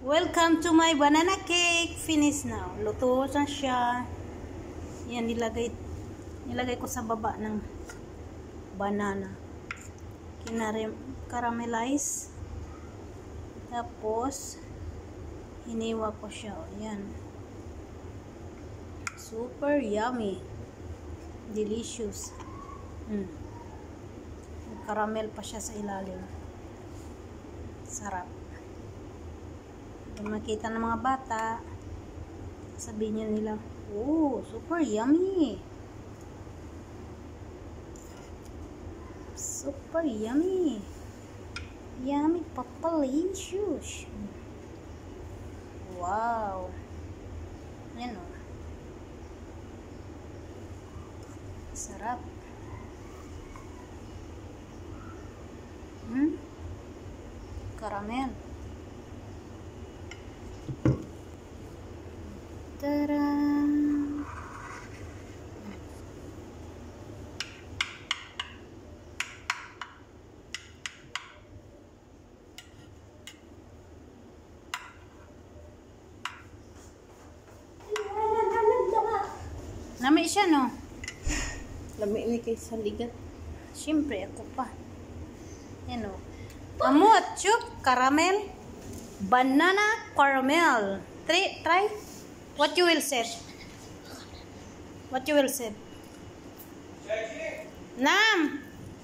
Welcome to my banana cake. Finish now. Luto na siya. Yan, nilagay ko sa baba ng banana. Caramelize. Tapos, hiniwa ko siya. Yan. Super yummy. Delicious. Caramel pa siya sa ilalim. Sarap. Kung makita ng mga bata, sabihin nila, oh, super yummy. Super yummy. Yummy papalicious. Wow. Ayan o. Sarap. Caramel. Tara! Lami siya, no? Lami ni kay sa ligat. Siyempre, ako pa. Yan, o. Amot, chup, caramel, banana caramel. Try. What you will say? What you will say? Nam.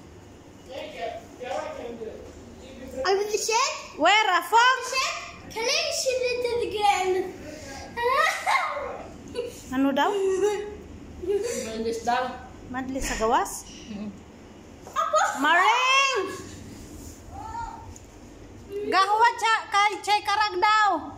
I will say. Where a fox? Can I see it again? Ano daw? Mandis daw. Madli sa gawas? Maring! Gahuwa kay Chay Karag daw.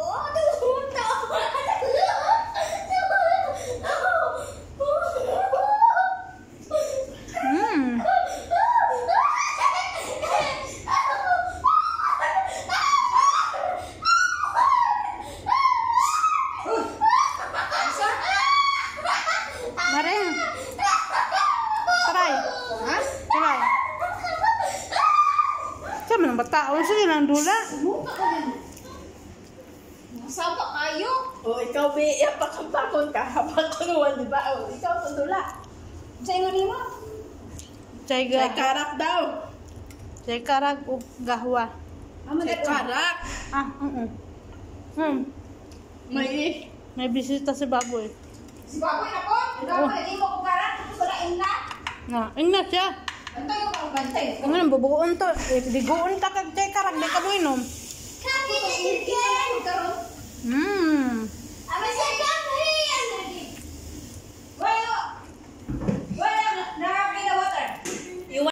Maring. Try. Try. Siya man ang bata. Wala siya lang dula. Sama kayo. Oh, ikaw may pakon ka. Pakunuan, di ba? Oh, ikaw tundula. Sa ingon mo? Chay May karak daw. Chay Karag o gahuwa. May karak. May bisita si Baboy. Si Baboy na po. Ikaw pa hindi mo ko karat. Wala inna. Ingat siya. Anto yung mga bantay. Ang bubuon to. Diguon ta kag Chay Karag. Di ka mo inom.